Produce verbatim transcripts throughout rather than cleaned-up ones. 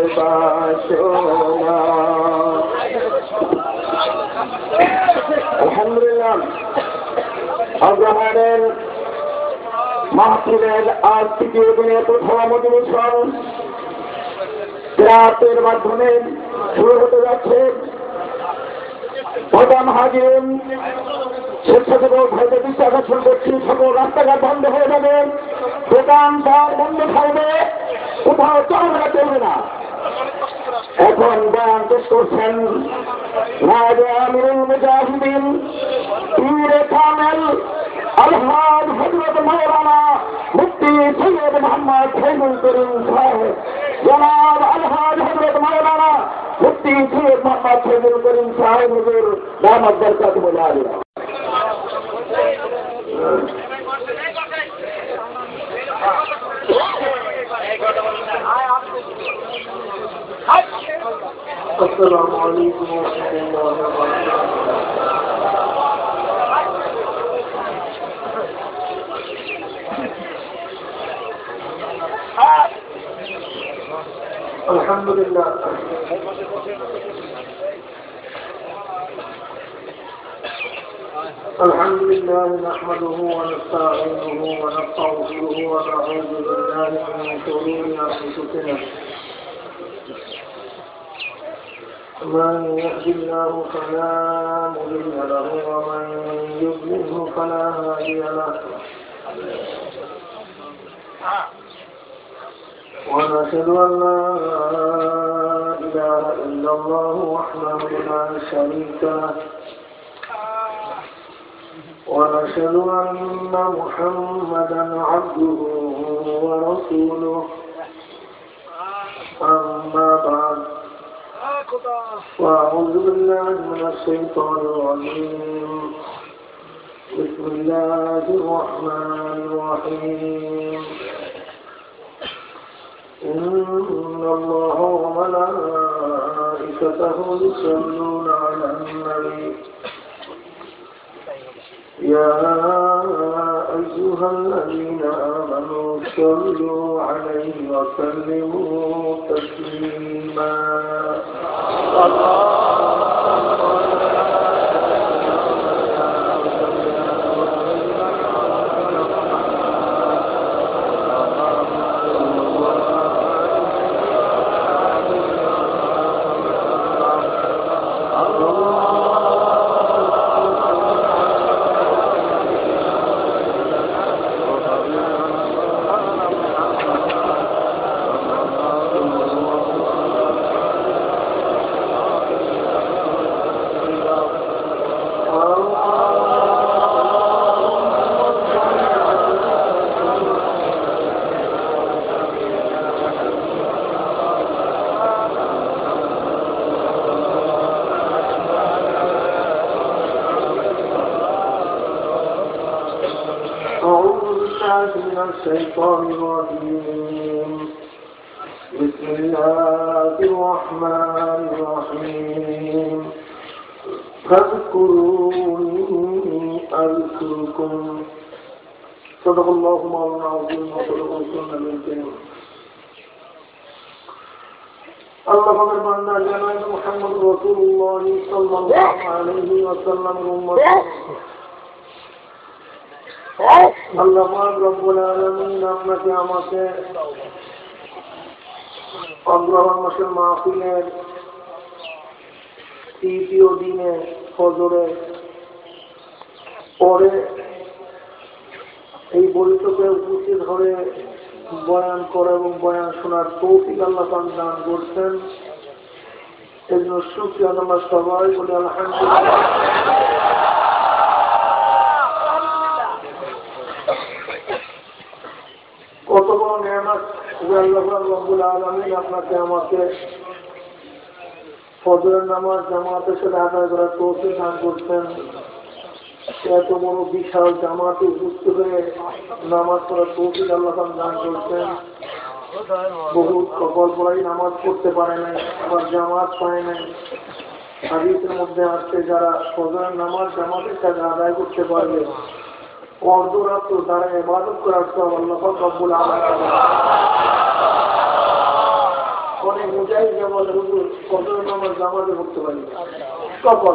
বাসনা। আলহামদুলিল্লাহ, আজহারের মাহফিলের আজ তৃতীয় দিনে প্রথম অধিবেশন রাতের মাধ্যমে শুরু হতে যাচ্ছে। প্রধান হাজির স্বেচ্ছাসেবক ভাইদের দৃষ্টি আকর্ষণ করছি, সকল রাস্তাঘাট বন্ধ হয়ে যাবে, দোকানদার বন্ধ থাকবে, কোথাও চলাফেরা চলবে না। এখন বয়ান পেশ করছেন নায়েবে আমিরুল মুজাহিদিন পীরে কামেল আলহাজ হযরত মাওলানা মুফতি সৈয়দ মোহাম্মদ ফয়জুল করিম সাহেব। জনাব আলহাজ হযরত মাওলানা মুফতি সৈয়দ মোহাম্মদ ফয়জুল করিম সাহেব হুজুর দামাত বরকাতুহুল আলিয়া। السلام عليكم ورحمة الله وبركاته. الحمد لله الحمد لله نحمده ونستعينه ونستغفره ونعوذ بالله من شرور أنفسنا. من يهد الله فلا مضل له ومن يضلله فلا هادي له. ونشهد أن لا إله إلا الله وحده لا شريك له. ونشهد أن محمدا عبده ورسوله. أما بعد، وأعوذ بالله من الشيطان الرجيم. بسم الله الرحمن الرحيم. إن الله وملائكته يصلون على النبي يا أيها الذين آمنوا صلوا عليه وسلموا تسليما. الشيطان الرجيم. بسم الله الرحمن الرحيم. فاذكروني أذكركم. صدق الله مولانا العظيم وصدق رسولنا الكريم. الله أكبر بنا جناب محمد رسول الله صلى الله عليه وسلم. আল্লাহ রব্বুল আলামিন আপনাকে আমাকে অগ্রহণ মাসের মাহফিলের তৃতীয় দিনে ফজরে পরে এই বৈঠকে উপস্থিত হয়ে বয়ান করা এবং বয়ান শোনার তৌফিক আল্লাহ দান করছেন। এই জন্য শুকরিয়া আল্লাহ সবাই বলে আলহামদুলিল্লাহ। কত বড় নিয়ামত আল্লাহ রাব্বুল আলামিন আপনাকে আমাকে ফজরের নামাজ জামাতের সাথে আদায় করার তৌফিক দান করছেন। এত বড় বিশাল জামাতে উপস্থিত হয়ে নামাজ পড়ার তৌফিক আল্লাহ দান করছেন। বহুত কপাল পড়াই নামাজ পড়তে পারে নাই, আবার জামাত পায় নাই। হাদিসের মধ্যে আসছে যারা ফজরের নামাজ জামাতের সাথে আদায় করতে পারবে অর্ধরাত্র তারা ইবাদত করার সব আল্লাহ রাব্বুল আলামিন। অনেক মুজাহিদ বলে হুজুর ফজরের নামাজ জামাতে পড়তে পারি কপাল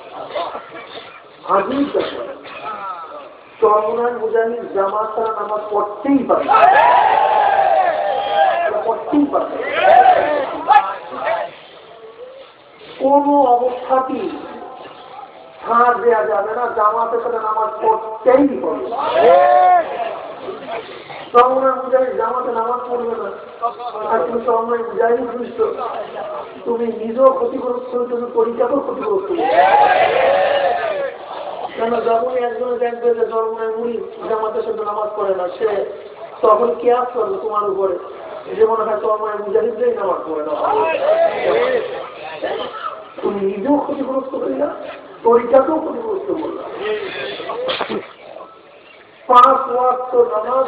আজিব ব্যাপার চরমনায় মুজাহিদ জামাত ছাড়া নামাজ পড়তেই পারে পড়তেই পারে কোন অবস্থাতেই ছাড় দেওয়া যাবে না জামাতের সাথে নামাজ পড়তেই হবে চরমনায় মুজাহিদ জামাতে নামাজ পড়বে না আর তুমি চরমনায় মুজাহিদ বুঝছো তুমি নিজেও ক্ষতিগ্রস্ত তুমি পরীক্ষাতেও ক্ষতিগ্রস্ত কেন যখনই একজনে দেখবে যে চরমনায় মুড়ি জামাতের সাথে নামাজ পড়ে না সে তখন কেয়াস করবে তোমার উপরে যে মনে হয় চরমনায় মুজাহিদরাই নামাজ পড়ে না তুমি নিজেও ক্ষতিগ্রস্ত করিলা পরীক্ষাতেও ক্ষতিগ্রস্ত করলা পাঁচ ওয়াক্ত নামাজ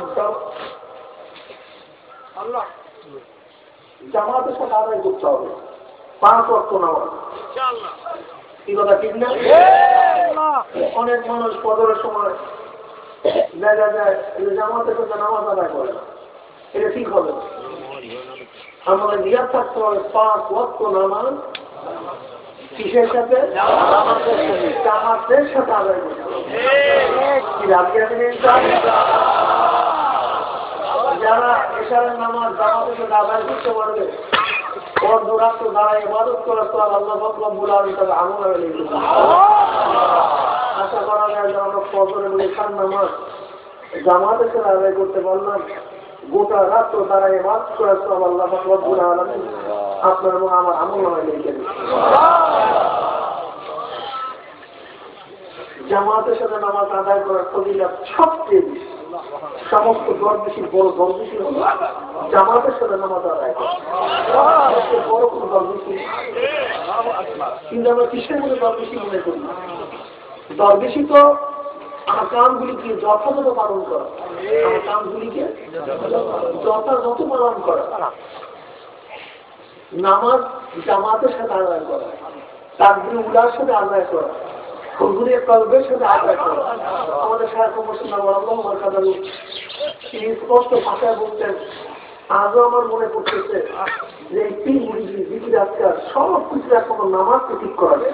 জামাতের সাথে আদায় করতে হবে পাঁচ ওয়াক্ত নামাজ কি কথা ঠিক না অনেক মানুষ ফজরের সময় দেখা যায় জামাতের সাথে নামাজ আদায় করে না এটা ঠিক হবে আমাদের নিয়াত থাকতে হবে পাঁচ ওয়াক্ত নামাজ কিসের সাথে জামাতের সাথে আদায় করতে হবে যারা এশারের নামাজ জামাতের সাথে আদায় করতে পারবে অর্ধরাত্র দাঁড়ায় ইবাদত করার তো আল্লাহ রব্বুল আলামিন তাকে আমল হয়ে গেছে আশা করা যায় যে আমরা ফজর এবং এশার নামাজ জামাতের সাথে আদায় করতে পারলাম গোটা রাত্র দাঁড়ায় ইবাদত করার তো আল্লাহ রব্বুল আলামিন আপনার এবং আমার আমল হয়ে গেছে জামাতের সাথে নামাজ আদায় করার ফজিলত সবচেয়ে বেশি সমস্ত দরবেশি বড় দরবেশি হল জামাতের সাথে নামাজ আদায় করে সবচেয়ে বড় কোন দরবেশি কিন্তু আমরা কিসের মধ্যে দরবেশি মনে করি দরবেশি তো আমার কামগুলিকে যথাযথ পালন করা আমার কামগুলিকে যথাযথ পালন করা নামাজ জামাতের সাথে আদায় করা তাকবীর উলার সাথে আদায় করা হুজুরের কলবের সাথে আদায় করা আমাদের শায়খ মুসলিম আল্লাহর কাদালু তিনি স্পষ্ট ভাষায় বলতেন আজও আমার মনে পড়তেছে যে এই তিন মুড়িগুলি জিকির আজকাল সব কিছু এখন নামাজকে ঠিক করা যায়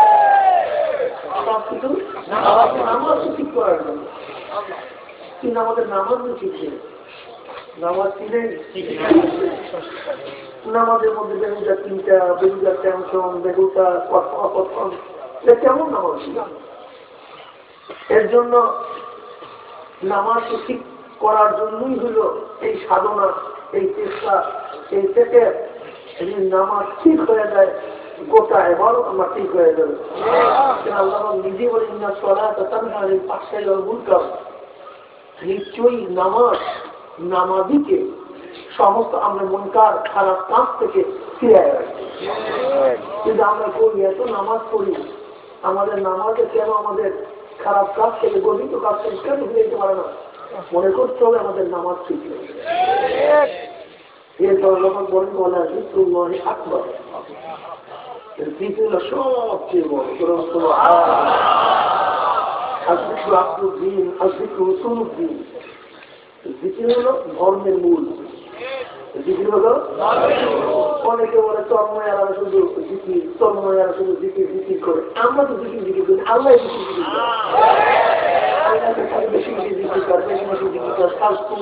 সব কিছু নামাজকে ঠিক করার জন্য কিন্তু আমাদের নামাজ শিখছে নামাজ চিনে নামাজের মধ্যে বেগুটা তিনটা বেগুটার টেনশন বেগুটা কথন এটা কেমন নামাজ ছিল এর জন্য নামাজ ঠিক করার জন্যই হলো এই সাধনা এই চেষ্টা এই থেকে নামাজ ঠিক হয়ে যায় গোটা এবারও আমার ঠিক হয়ে যাবে আল্লাহ নিজে বলে না চলা তার পাশে মুলকাম নিশ্চয়ই নামাজ নামাজিকে সমস্ত আমরা মনকার খারাপ কাজ থেকে ফিরে রাখি কিন্তু আমরা করি এত নামাজ পড়ি আমাদের নামাজে কেন আমাদের খারাপ কাজ থেকে গঠিত কাজ থেকে কেন ফিরে যেতে পারে না মনে করতে হবে আমাদের নামাজ ঠিক এরপর যখন বলেন বলে আসি তুমি আকবর দ্বিতীয় সবচেয়ে বড় দিন দিন জিকির হলো ধর্মের মূল জিকির হলো অনেকে বলে চর্ময়ারা শুধু জিকির চর্ময়ারা শুধু জিকির জিকির করে আমরা তো জিকির জিকির করি আল্লাহ জিকির জিকির করে বেশি বেশি জিকির করে বেশি বেশি জিকির করে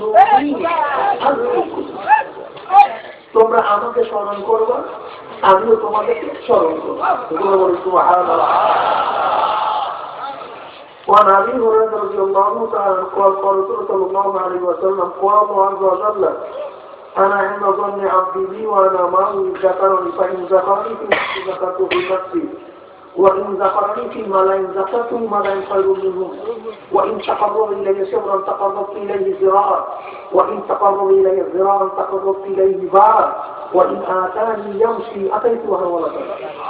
তোমরা আমাকে স্মরণ করবা আমিও তোমাদেরকে স্মরণ করবো وعن أبي هريرة رضي الله تعالى قال قال صلى الله عليه وسلم قال الله عز وجل أنا عند ظن عبدي بي وأنا معه ذكرني فإن ذكرني في نفسي ذكرته في نفسي وإن ذكرني في ملأ ذكرته ملأ خير منه وإن تقرب إلي شبرا تقربت إليه ذراعا وإن تقرب إلي ذراعا تقربت إليه باعا وإن آتاني يمشي أتيته هرولة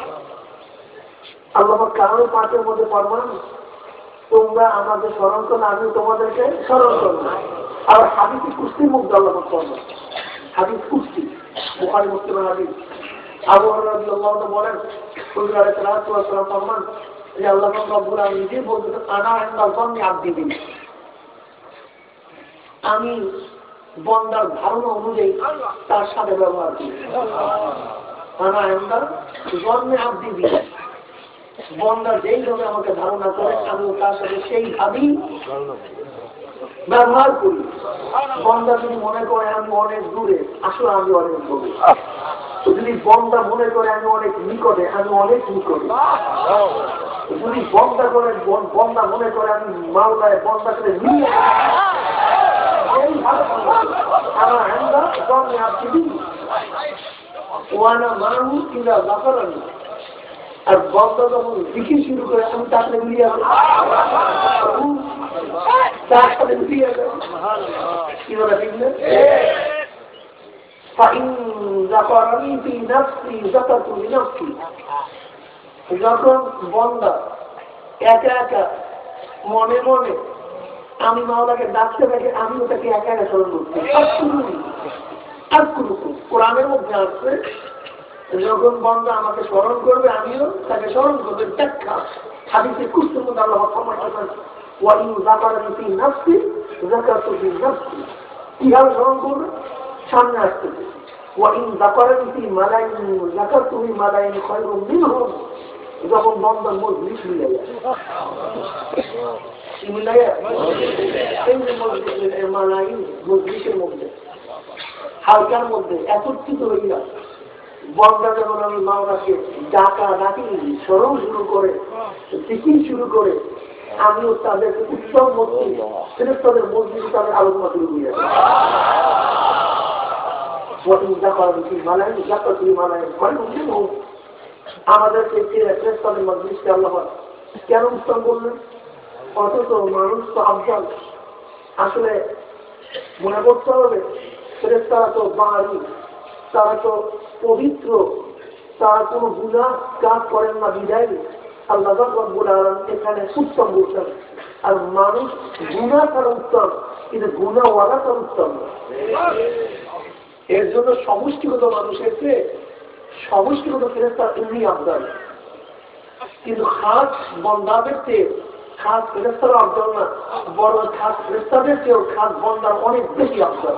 الله كان পাঁচের মধ্যে ফরমান তোমরা আমাদের স্মরণ করো আমি তোমাদেরকে স্মরণ করবো আর হাদিসে কুস্তি মুখ আল্লাহ করবো হাদিস কুস্তি বুখারী মুসলিমের হাদিস আবু হুরায়রা রাদিয়াল্লাহু আনহু বলেন হুজুর আলাইহিস সালাতু ওয়াস সালাম ফরমান যে আল্লাহ রাব্বুল আলামিন নিজে বলতেন আনা ইনদা যান্নি আবদি বি আমি বন্দার ধারণা অনুযায়ী তার সাথে ব্যবহার করি। আমরা আমরা জন্মে আব্দি দিই, বন্দা যেইভাবে আমাকে ধারণা করে আমি তার সাথে সেইভাবেই ব্যবহার করি। বন্দা যদি মনে করে আমি অনেক দূরে, আসলে আমি অনেক দূরে। যদি বন্দা মনে করে আমি অনেক নিকটে, আমি অনেক নিকটে। যদি বন্দা করে বন্দা মনে করে আমি মাওলায় বন্দা করে নিয়ে এইভাবে আমার আমরা জন্মে আব্দি দিই। ওয়ানা মানুষ কিংবা বাফারানি, আর বন্দা যখন জিকির শুরু করে আমি তার সাথে মিলিয়ে তার সাথে মিলিয়ে কি বলে ঠিক না? যখন বন্দা একা একা মনে মনে আমি মাওলাকে ডাকতে থাকে, আমি ওটাকে একা একা স্মরণ করছি। আর কোরআনের মধ্যে আসছে যখন বন্দা আমাকে স্মরণ করবে আমিও তাকে স্মরণ করবে। ব্যাখ্যা হাদিসে কুসুম আল্লাহ কিভাবে স্মরণ করবে? সামনে আসতেছে যখন বন্দার মজলিস মিলে যায়, মজলিসের মধ্যে হালকার মধ্যে একত্রিত হইয়া বন্দা যখন আমি মাওলাকে ডাকা ডাকি স্মরণ শুরু করে জিকির শুরু করে, আমিও তাদের উত্তম মজলিস তাদের মজলিস তাদের আলোচনা শুরু হয়ে যাবে। আমাদেরকে তাদের মজলিসকে আল্লাহ কেন উত্তম বললেন? অথচ মানুষ তো আফজাল। আসলে মনে করতে হবে ফেরেশতারা তো বাড়ি, তারা তো পবিত্র, তারা কোনো গুনাহ কাজ করেন না বিদায় আল্লাহ রাব্বুল আলামিন এখানে উত্তম বলছেন। আর মানুষ গুনাহ ছাড়া উত্তম, কিন্তু গুনাহওয়ালা তার উত্তম। এর জন্য সমষ্টিগত মানুষের চেয়ে সমষ্টিগত ফেরেশতা এমনি আফজাল, কিন্তু খাস বন্দাদের চেয়ে খাস ফেরেশতারা আফজাল না, বড় খাস ফেরেশতাদের চেয়েও খাস বন্দার অনেক বেশি আফজাল।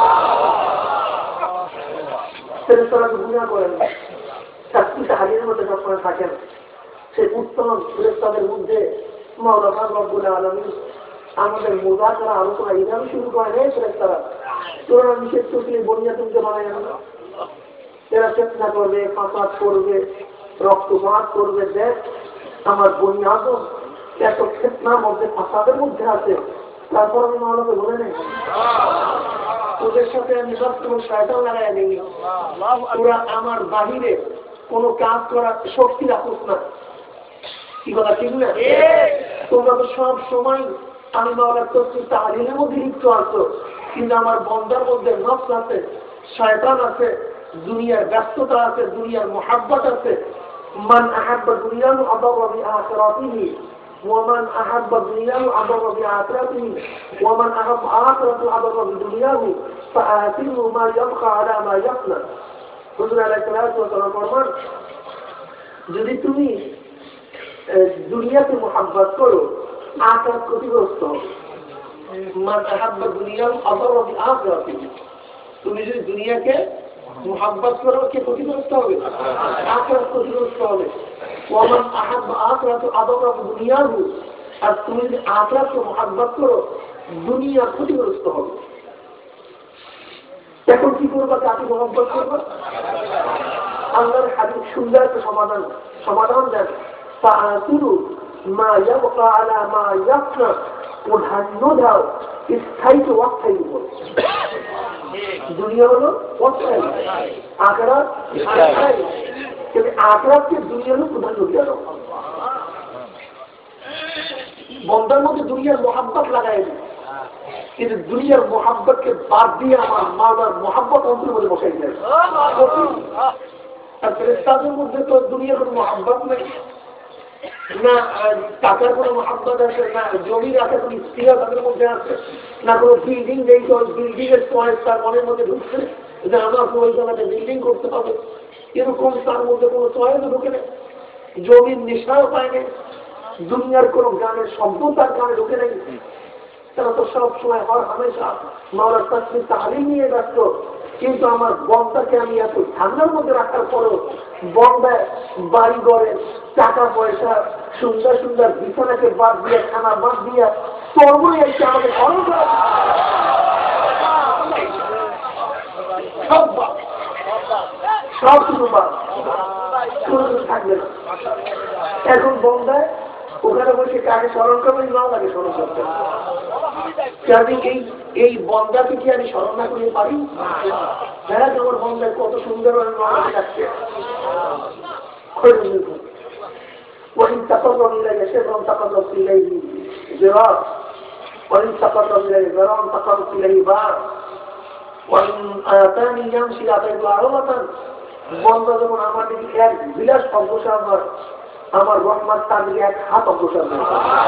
ফেরেশতারা তো গুনাহ করেন না, চাকরিটা হারিয়ে মধ্যে সবসময় থাকেন। সেই উত্তম ফেরেশতাদের মধ্যে মাওলা রাব্বুল আলামিন আমাদের মুযাকারা আলোচনা এইভাবে শুরু করেন। এই ফেরেশতারা তোমরা নিষেধ করলে বনিয়া তুমি বানায় না, এরা চেষ্টা করবে, ফাঁসাদ করবে, রক্তপাত করবে। দেখ আমার বনি আদম এত ফিতনার মধ্যে ফাঁসাদের মধ্যে আছে, তারপর আমি মাওলাকে বলে নেই ওদের সাথে আমি সবসময় শয়তান লাগাই নেই। ওরা আমার বাহিরে কোনো কাজ করার শক্তি রাখুক না। কি কথা ঠিক না? তোমরা তো সব সময় আমি মাওলার তসবিহ তাহলিলের মধ্যে লিপ্ত আছো, কিন্তু আমার বন্দার মধ্যে নফস আছে, শয়তান আছে, দুনিয়ার ব্যস্ততা আছে, দুনিয়ার মুহাব্বত আছে। মান আহাব্বা দুনিয়াহু আদাররা বিআখিরাতিহি ওয়া মান আহাব্বা দুনিয়াহু আদাররা বিআখিরাতিহি ওয়া মান আহাব্বা আখিরাতাহু আদাররা বিদুনিয়াহু ফাআতিহু মা ইয়াবকা আলা মা ইয়াফনা। হুজুর আলাইহিস সালাতু ওয়া সালাম ফরমান, যদি তুমি দুনিয়াকে মুহাব্বত করো আখিরাত ক্ষতিগ্রস্ত হবে। মান আহাব্বা দুনিয়াহু আদাররা বিআখিরাতিহি, তুমি যদি দুনিয়াকে মুহাব্বত করো কে ক্ষতিগ্রস্ত হবে? আখিরাত ক্ষতিগ্রস্ত হবে। ওয়ামান আহাব্বা আখিরাতু আদাররা বিদুনিয়াহু, আর তুমি যদি আখিরাতকে মুহাব্বত করো দুনিয়া ক্ষতিগ্রস্ত হবে। এখন কি করবা? কাকে মুহাব্বত করবা? আল্লাহর হাবিব সুন্দর একটা সমাধান সমাধান দেন, ফাআতিরু মা ইয়াবকা আলা মা ইয়াফনা, প্রাধান্য দাও স্থায়ী অস্থায়ী উপর। দুনিয়া হলো অস্থায়ী, আখিরাত স্থায়ী, কিন্তু আখিরাতকে দুনিয়ারও প্রাধান্য দিয়ে দাও। বন্দার মধ্যে দুনিয়ার মোহাব্বত লাগাই দিই, কিন্তু দুনিয়ার মোহাব্বতকে বাদ দিয়ে আমার মাওলার মোহাব্বত অন্তরের মধ্যে বসাই দেয়। আর ফেরেশতাদের মধ্যে তো দুনিয়ার কোনো মোহাব্বত নেই, না টাকার কোনো মোহাব্বত আছে, না জমি রাখার কোনো স্ত্রীরা তাদের মধ্যে আছে, না কোনো বিল্ডিং নেই। তো বিল্ডিং এর চয়েস তার মনের মধ্যে ঢুকছে যে আমাকে ওই জায়গাতে বিল্ডিং করতে হবে, এরকম তার মধ্যে কোনো চয়েসও ঢুকে নেই। জমির নেশাও পায় নেই, দুনিয়ার কোনো গানের শব্দ তার গানে ঢুকে নেই। তারা তো সবসময় হর হামেশা মাওলার তাসবিহ তাহলিল নিয়ে ব্যস্ত। কিন্তু আমার বন্দাকে আমি এত ঠান্ডার মধ্যে রাখার পরেও বন্দায় বাড়ি ঘরে টাকা পয়সা সুন্দর সুন্দর বিছানাকে বাদ দিয়ে খানা বাদ দিয়ে সর্বই এসে আমাদের খরচ সব বাদ সব কিছু বাদ থাকবে না। এখন বন্দায় ওখানে বসে কাকে স্মরণ করবেন নাও লাগে স্মরণ করতে। কাজে এই এই বন্দাকে কি আমি স্মরণ না করতে পারি? হ্যাঁ, আমার বন্দায় কত সুন্দর যাচ্ছে। وإن تقرب إلي شبرا تقربت إليه ذراع وإن تقرب إلي ذراعا تقربت إليه باع وإن آتاني يمشي أتيت عروة। বন্দা যখন আমার দিকে এক বিলাস অগ্রসর হয়, আমার রহমত তার দিকে এক হাত অগ্রসর হয়।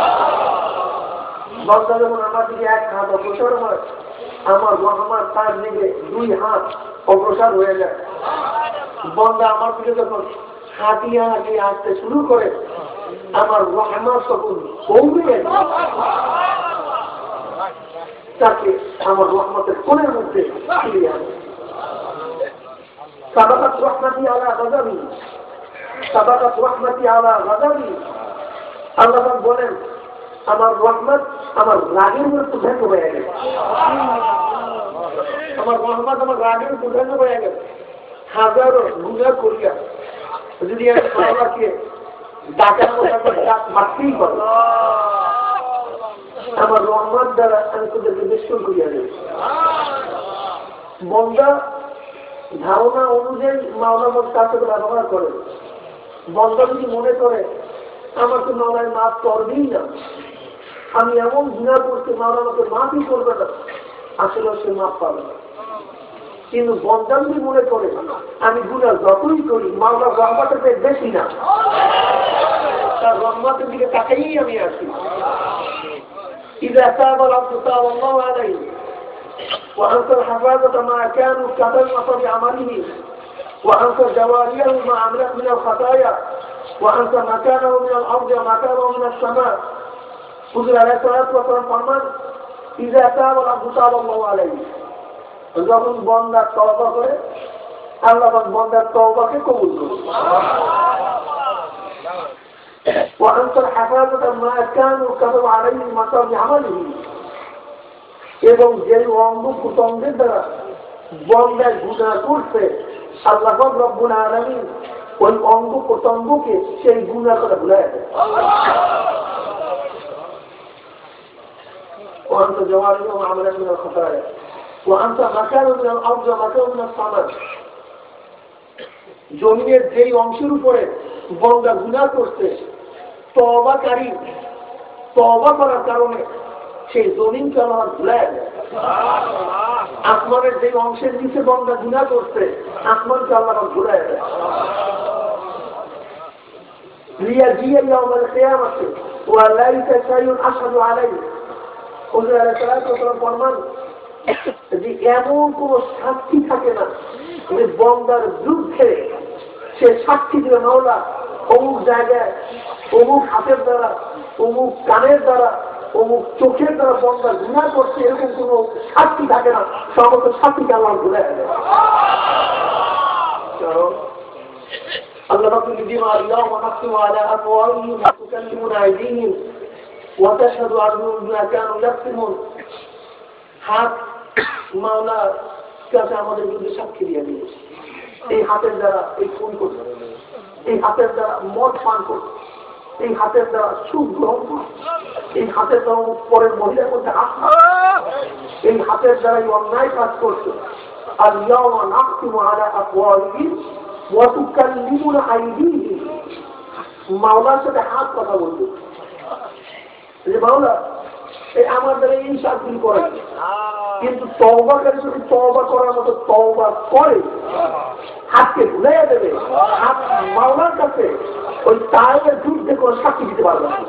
বন্দা যখন আমার দিকে এক হাত অগ্রসর হয়, আমার রহমত তার দিকে দুই হাত অগ্রসর হয়ে যায়। বন্দা আমার দিকে যখন হাঁটিয়ে হাঁটিয়ে আসতে শুরু করে, আমার রহমত তখন কমে তাকে আমার রহমতের কোণের মধ্যে ফিরিয়ে আনে। সাবাকাত রহমতি আলা গাযাবি, সাবাকাত রহমতি আলা গাযাবি। আল্লাহ বলেন আমার রহমত আমার রাগের উপর প্রধান্য হয়ে গেছে। আমার রহমত আমার রাগের উপর প্রধান্য হয়ে গেছে। হাজারো গুনাহ করিয়া যদি আমি আল্লাহকে ডাকার মতো ডাক মারতেই পারি, আমার রহমত দ্বারা আমি তোদেরকে নিষ্ঠুর করিয়া দেব। বন্দা ধারণা অনুযায়ী মাওলার কাছে ব্যবহার করে। বন্দা যদি মনে করে আমার তো মাওলায় মাফ করবেই না, আমি এমন গুনাহ করতে মাওলা আমাকে মাফই করবে না, আসলে সে মাফ পাবে না। কিন্তু বন্দা যদি মনে করে আমি গুনাহ যতই করি মাওলার রহমতের চেয়ে বেশি না, তার রহমতের দিকে তাকাই আমি আসি। إذا تاب العبد تاب الله عليه وأنصر حفاظة ما كانوا كتبوا بعمله وأنصر جواريه ما عملت من الخطايا وأنصر مكانه من الأرض ومكانه من السماء. حضور عليه الصلاة والسلام فرمان إذا تاب العبد تاب الله عليه। যখন বন্দা তওবা করে আল্লাহ বন্দার তওবাকে কবুল করে। وأنصر حفاظة ما كانوا كتبوا عليه مكان بعمله। এবং যে অঙ্গ প্রত্যঙ্গের দ্বারা বন্দায় গুনাহ করছে আল্লাহ রব্বুল আলামিন ওই অঙ্গ প্রত্যঙ্গকে সেই গুনাহ করে ভুলায় দেয়। وأنت جوارح وعملت من الخطايا وأنت مكان من الأرض ومكان من السماء। জমিনের যেই অংশের উপরে বন্দা গুনাহ করছে তওবাকারী তওবা করার কারণে সেই জমিনকে আল্লাহ ভুলায় দেয়। আসমানের যে অংশের নিচে বন্দা গুনাহ করছে আসমানকে আল্লাহ ভুলায় দেয়। লিয়াজিয়া ইয়াউমাল কিয়ামাতি ওয়া লাইসা শাইউন আশহাদু আলাইহি। হুজুর আলাইহিস সালাতু ওয়াস সালাম ফরমান যে এমন কোন সাক্ষী থাকে না যে বন্দার বিরুদ্ধে সে সাক্ষী দিবে মাওলা অমুক জায়গায় অমুক হাতের দ্বারা অমুক কানের দ্বারা অমুক চোখের দ্বারা বন্দা গুনাহ করছে, এরকম কোন সাক্ষী থাকে না। সমস্ত সাক্ষীকে আল্লাহ ভুলে গেলেন। কারণ আল্লাহ রাব্বুল ইজ্জা আল্লাহু ওয়া নাহসু আলা আফওয়াহিহিম ওয়া তুকাল্লিমুনা আইদিহিম ওয়া তাশহাদু আরজুলুহুম বিমা কানু ইয়াকসিমুন। হাত মাওলা কাছে আমাদের বিরুদ্ধে সাক্ষী দিয়ে দিয়েছে। এই হাতের দ্বারা এই খুন করছে, এই হাতের দ্বারা মদ পান করছে, এই হাতের দ্বারা সুদ গ্রহণ করছে, এই হাতের দ্বারা পরের মহিলার মধ্যে হাত, এই হাতের দ্বারা এই অন্যায় কাজ করছে। আল-ইয়াওমা নাখতিমু আলা আফওয়াহিহিম ওয়া তুকাল্লিমুনা আইদিহিম। মাওলার সাথে হাত কথা বলছে যে মাওলা এই আমার দ্বারা এই সাক্ষী করে, কিন্তু তওবাকারী যদি তওবা করার মতো তওবা করে হাতকে ভুলাইয়া দেবে। হাত মাওলার কাছে ওই তায়ের যুদ্ধে কোনো সাক্ষী দিতে পারবে না।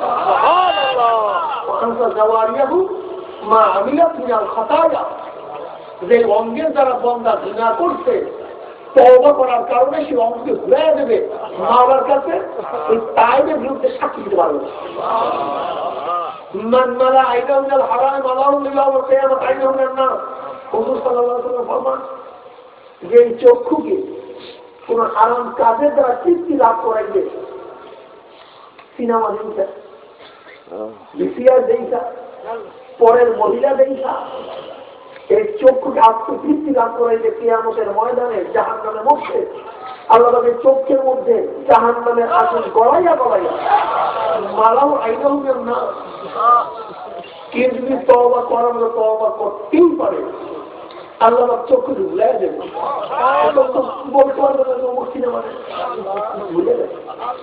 মা আমিলাত মিনাল খাতায়া। যে অঙ্গের দ্বারা বন্দা গুনাহ করছে তওবা করার কারণে সেই অঙ্গকে ভুলাইয়া দেবে মাওলার কাছে ওই তায়ের বিরুদ্ধে সাক্ষী দিতে পারবে না। من ملا عينه من الحرام ملاه يوم القيامة عينه من النار হুজুর সাল্লাল্লাহু আলাইহি ওয়াসাল্লাম ফরমান যে চক্ষুকে কোন হারাম কাজের দ্বারা তৃপ্তি লাভ করাইবে, সিনেমা দেখা, বিসিআর দেখা, পরের মহিলা দেখা, এই চক্ষুকে আত্মতৃপ্তি লাভ করাইবে কিয়ামতের ময়দানে জাহান্নামের মধ্যে আল্লাহ তাদের চোখের মধ্যে জাহান্নামের আগুন গলাইয়া গলাইয়া মালাও আইনাও না। কিন্তু যদি তওবা করার মতো তওবা করতেই পারে আল্লাহ চক্ষু ভুলে যাবে, বলতে পারবে না মুক্তি না, মানে ভুলে যাবে।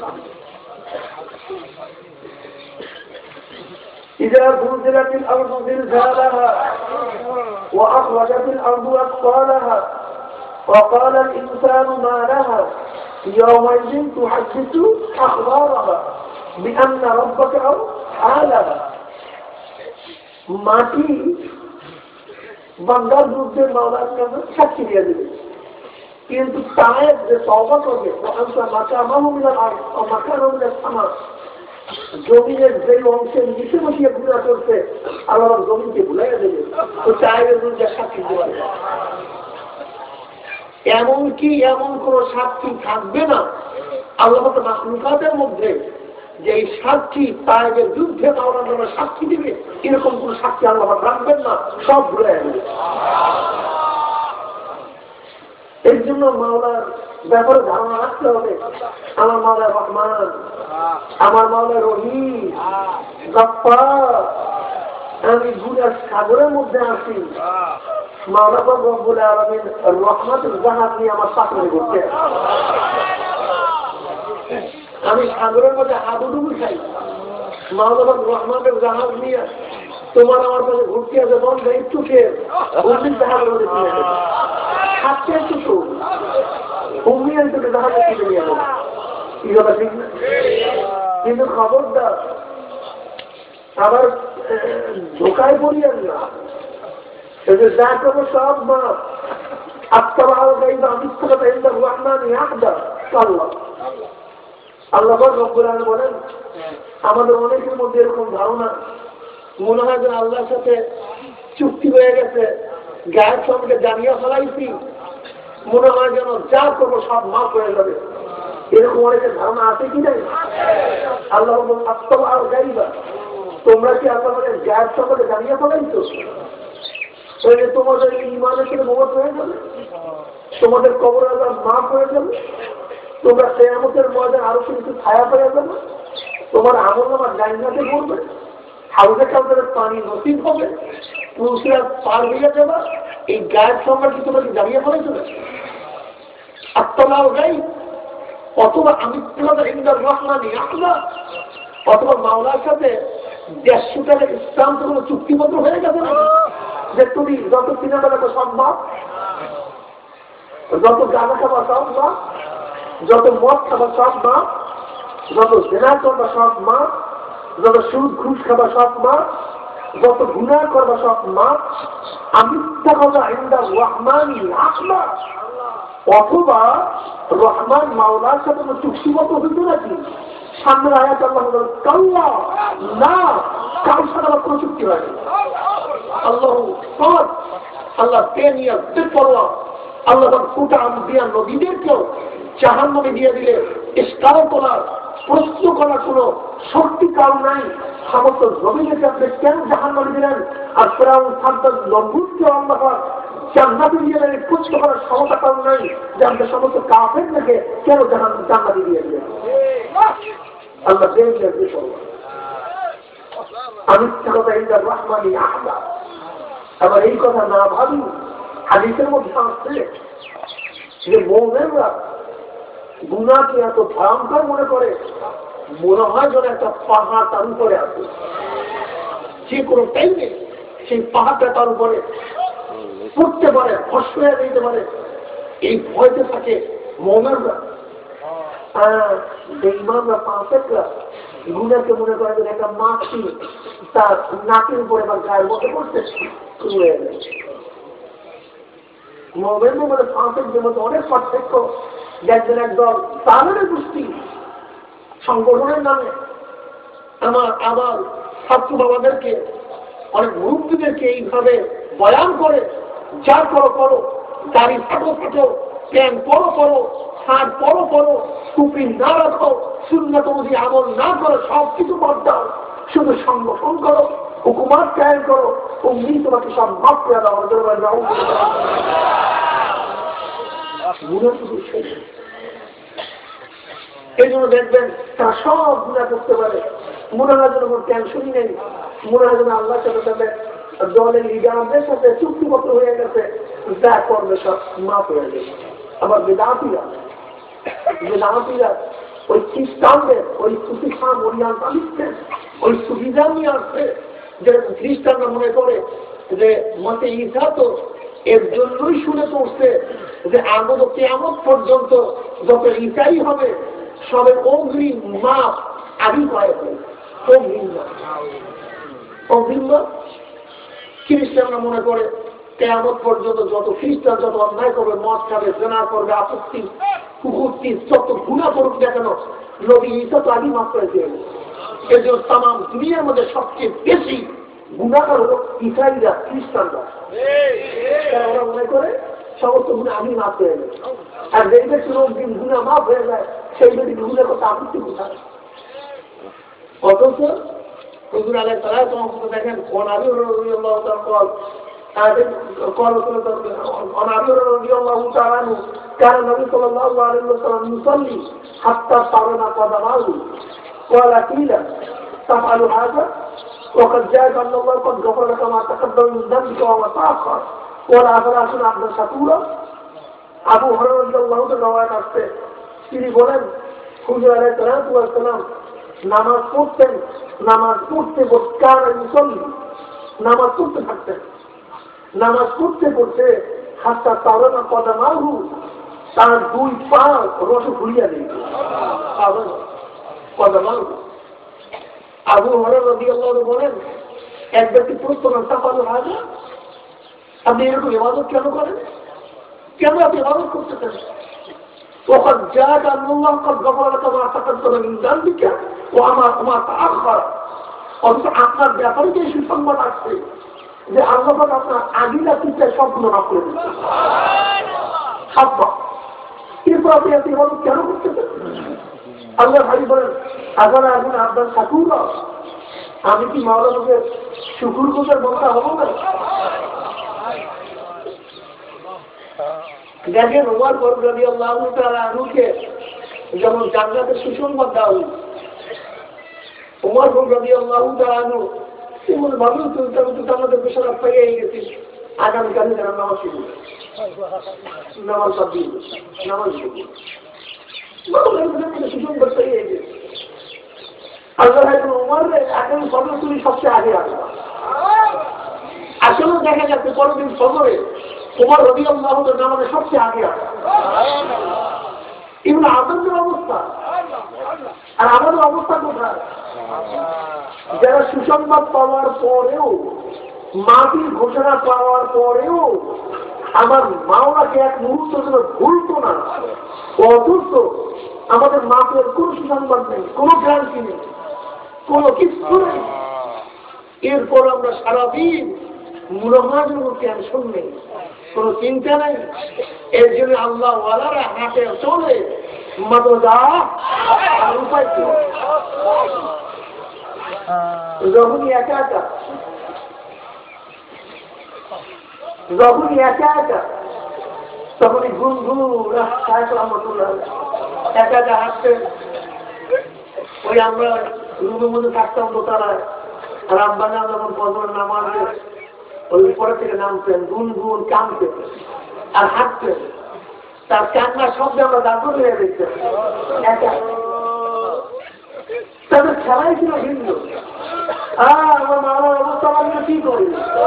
إذا زلزلت الأرض زلزالها وأخرجت الأرض أثقالها وقال الإنسان ما لها يومئذ تحدث أخبارها بأن ربك أوحالها। মাটি বান্দার বিরুদ্ধে মাওলার কাছে সাক্ষী দিয়ে দেবে, কিন্তু তায়েব যে তওবা করবে জমিনের যে অংশের নিচে বসিয়ে গুণা করছে আল্লাহ জমিনকে ভুলাইয়া দেবে, তো তায়েবের বিরুদ্ধে সাক্ষী দেওয়া যাবে। এমনকি এমন কোন সাক্ষী থাকবে না আল্লাহ মাখলুকাতের মধ্যে যে এই সাক্ষী তায়েবের যুদ্ধে মাওলার জন্য সাক্ষী দিবে, এরকম কোন সাক্ষী আল্লাহ রাখবেন না, সব ভুলে যাবে। এর জন্য মাওলার ব্যাপারে ধারণা রাখতে হবে, আমার মাওলা রহমান, আমার মাওলা রহিম, গফফার, আমি গুনার সাগরের মধ্যে আছি, মাওলা রব্বুল আলামিন রহমতের জাহাজ নিয়ে আমার সাথে করতে, আমি সাগরের মধ্যে হাবুডুবু খাই, মাওলা রহমানের জাহাজ নিয়ে তোমার আমার কাছে ঘুরতে আছে বন্ধ একটু খেয়ে ঘুরতে জাহাজের মধ্যে ফিরে যাবে, খাচ্ছে একটু শুন হুমনি তোকে জাহাজে ফিরে নিয়ে যাবো, কি কথা ঠিক না? কিন্তু খবরদার আবার ধোকায় পড়িয়েন না, যা করবো সব মাপ আত্মা গাইবা আমিত্তকতা ইনদার রহমানি আহদা আল্লাহ আল্লাহ রব্বুল আলামিন বলেন, আমাদের অনেকের মধ্যে এরকম ধারণা মনে হয় যেন আল্লাহর সাথে চুক্তি হয়ে গেছে, গায়ের সঙ্গে জানিয়ে ফেলাইছি, মনে হয় যেন যা করবো সব মাফ হয়ে যাবে, এরকম অনেকের ধারণা আছে কি নাই? আল্লাহ আত্মা আর গাইবা, তোমরা কি আল্লাহ গায়ের সঙ্গে জানিয়ে ফেলাইছো? তোমাদের ইমানের সাথে মমত হয়ে যাবে, তোমাদের কবর আজাব মাফ হয়ে যাবে, তোমরা কিয়ামতের ময়দানে আরো কিছু ছায়া পেয়ে যাবে, তোমার আমল নামার জান্নাতে পড়বে, হাউজে কাউন্টারের পানি নসিব হবে, পুরুষরা পার হয়ে যাবে, এই গায়ের সম্পর্কে তোমরা কি জানিয়ে ফেলেছো? আত্মলাও গাই অথবা আমি রহমানি আল্লাহ অথবা মাওলার সাথে দেড়শো টাকা ইসলাম তো কোনো চুক্তিপত্র হয়ে গেছে না যে তুমি যত সিনেমা দেখো সব মাপ, যত গানা খাবা সব মাপ, যত মদ খাবা সব মাপ, যত জেনা করবা সব মাপ, যত সুদ ঘুষ খাবা সব মাপ, যত গুনাহ করবা সব মাপ, আমি রহমানি আল্লাহ অথবা রহমান মাওলার সাথে কোনো চুক্তিপত্র হইত নাকি? সামনের আয়াত আল্লাহ কাল্লা না, কারোর সাথে আমার কোনো চুক্তি হয়নি। আল্লাহ সৎ, আল্লাহ তেনিয়া বেপরোয়া, আল্লাহ কোটা আম্বিয়া নবীদেরকেও জাহান্নামে দিয়ে দিলে ইস্কারও করার প্রশ্ন করার কোনো শক্তি কারণ নাই। সমস্ত জমিনেকে আপনি কেন জাহান্নামে দিলেন? আর ফেরাউন সাদ্দাত নমরুদকে আল্লাহ জান্নাতে দিয়ে দিলেন, প্রশ্ন করার ক্ষমতা কারণ নাই যে আপনি সমস্ত কাফের থেকে কেন জাহান জান্নাতে দিয়ে দিলেন? আল্লাহ আমি রহমানি আহলা। আবার এই কথা না ভাবি হাদিসের মধ্যে আসছে যে মুমিনরা গুনাহকে এত ভয়ঙ্কর মনে করে, মনে হয় যেন একটা পাহাড় তার উপরে আছে, যে কোনো টাইমে সেই পাহাড়টা তার উপরে পড়তে পারে, ভস্ম হয়ে যেতে পারে, এই ভয়তে থাকে মুমিনরা। ইমামরা পাঁচেকরা গুনাহকে মনে করে যে একটা মাছি তার নাকের উপরে বা গায়ের মধ্যে পড়তে শুরু হয়ে যায়। মুমিনদের মধ্যে পাঁচেকদের মধ্যে অনেক পার্থক্য। দেখবেন একদল তাদের গোষ্ঠী সংগঠনের নামে আমার আবার ছাত্র বাবাদেরকে অনেক মুরব্বীদেরকে এইভাবে বয়ান করে যা করো করো, দাড়ি ফাটো ফাটো, প্যান্ট পরো পরো, শার্ট পরো পরো, টুপি না রাখো, সুন্নাত অনুযায়ী আমল না করো, সব কিছু বাদ দাও, শুধু সংগঠন করো, হুকুমাত কায়েম করো, অমনি তোমাকে সব মাফ করে দাও। এই জন্য দেখবেন তারা সব গুণা করতে পারে, মনে হয় যেন কোনো টেনশনই নেই, মনে হয় যেন আল্লাহ সাথে সাথে দলের লিডারদের সাথে চুক্তিপত্র হয়ে গেছে, যা করবে সব মাফ হয়ে গেছে। আবার বেদাতিরা বেদাতিরা ওই খ্রিস্টানদের ওই সুফিখান ওরিয়ান্টালিস্টদের ওই সুবিধা নিয়ে আসছে, যেরকম খ্রিস্টানরা মনে করে যে মতে ঈসা তো এর জন্যই শুনে পড়ছে যে আগত কিয়ামত পর্যন্ত যত ঈসাই হবে সবের অগ্রিম মাপ আগে কয়েছে অভিন্ন অভিন্ন। খ্রিস্টানরা মনে করে কিয়ামত পর্যন্ত যত খ্রিস্টান যত অন্যায় করবে, মদ খাবে, জেনা করবে, আপত্তি কুকুরটি যত গুণা করুক না কেন, নবী ঈসা তো আগে মাফ করে দিয়ে এর জন্য তাম দুনিয়ার মধ্যে সবচেয়ে বেশি গুণাকার হল ইসরায়েলিরা, খ্রিস্টানরা। ওরা মনে করে সমস্ত গুণা আমি মাফ হয়ে যায়, আর দেখবে কোনো দিন গুণা মাফ হয়ে যায় সেই যদি গুণের কথা আপত্তি কোথায়। অথচ হুজুর আলাইহিস সালাম তোমাকে দেখেন অনাবি রাদিয়াল্লাহু তাআলা কল তাদের কল অনাবি রাদিয়াল্লাহু তাআলা কারণ নবী সাল্লাল্লাহু আলাইহি ওয়াসাল্লাম মুসাল্লি হাত্তা তারানা কদামাহু ওয়ালা কিলা তাফআলু হাযা وقد جاء أن الله قد غفر لك ما تقدم من ذنبك وما تأخر ولا أفلا عبدا شكورا। আবু হুরায়রা রাদিয়াল্লাহু তাআলা রওয়ায়াত আছে, তিনি বলেন হুজুর আলাইহিস সালাম নামাজ পড়তেন, নামাজ পড়তে বসকার মুসল্লি নামাজ পড়তে থাকতেন, নামাজ পড়তে পড়তে হাত্তা তারানা কদামাহু তার দুই পা রস ঘুরিয়া দিত কদামাহু। আবু হুরায়রা রাদিয়াল্লাহু আনহু বলেন এক ব্যক্তি প্রশ্ন করেন তাফালু হাযা, আপনি এরকম ইবাদত কেন করেন, কেন আপনি ইবাদত করতেছেন? وقد جاءك أن الله قد غفر لك ما تقدم من ذنبك وما تأخر। অথচ আপনার ব্যাপারে যে সুসংবাদ আসছে যে আল্লাহ পাক আপনার আগিলা পিছনে সবগুলো মাফ করে দিচ্ছে, এরপর আপনি এত ইবাদত কেন করতেছেন? আল্লাহ ভাই বলেন আগারা এখন আপনার শাকুর, আমি কি মাওলানাকে শুকুর গুজার বলতে হবো না? দেখেন ওমর রাদিয়াল্লাহু তাআলা আনহুকে যেমন জান্নাতের সুসংবাদ দেওয়া হল, ওমর রাদিয়াল্লাহু তাআলা আনহু এমন ভালো চলতে তো আমাদের বেশারা পাইয়ে গেছি, আগামীকালে যারা নামাজ শিখবে, নামাজ সাবি নামাজ শিখবে, সুসংবাদ পাইয়ে গেছে। আল্লাহ ওমর এখন সদর তুমি সবচেয়ে আগে আসবা। আসলেও দেখা যাচ্ছে পরদিন সদরে ওমর রাদিয়াল্লাহু তাআলা নামাজে সবচেয়ে আগে আসে। এগুলো আনন্দের অবস্থা, আর আমাদের অবস্থা কোথায়? যারা সুসংবাদ পাওয়ার পরেও, মাটির ঘোষণা পাওয়ার পরেও আমার মাওলাকে এক মুহূর্ত যেন ভুলতো না, অথচ আমাদের মাপের কোন সুসংবাদ নেই, কোন গ্যারান্টি নেই, কোন কিছু নেই। এরপর আমরা সারাদিন মুনাফার টেনশন নেই, কোন চিন্তা নেই। এর জন্য আল্লাহ ওয়ালারা হাতে চলে মাদা আর উপায় কি? যখনই একা একা যখনই একা একা তখনই ঘুম ঘুম একা একা হাঁটতেন। ওই আমরা রুমের মধ্যে থাকতাম দোতলায়, আর আব্বানা যখন ফজর নামাজে ওই উপরে থেকে নামতেন, গুন গুন কামতেন আর হাঁটতেন, তার কান্নার শব্দে আমরা দাঁড় হয়ে দেখতেন। তাদের খেলাই ছিল ভিন্ন। আর আমার মামার অবস্থা আমরা কি করি?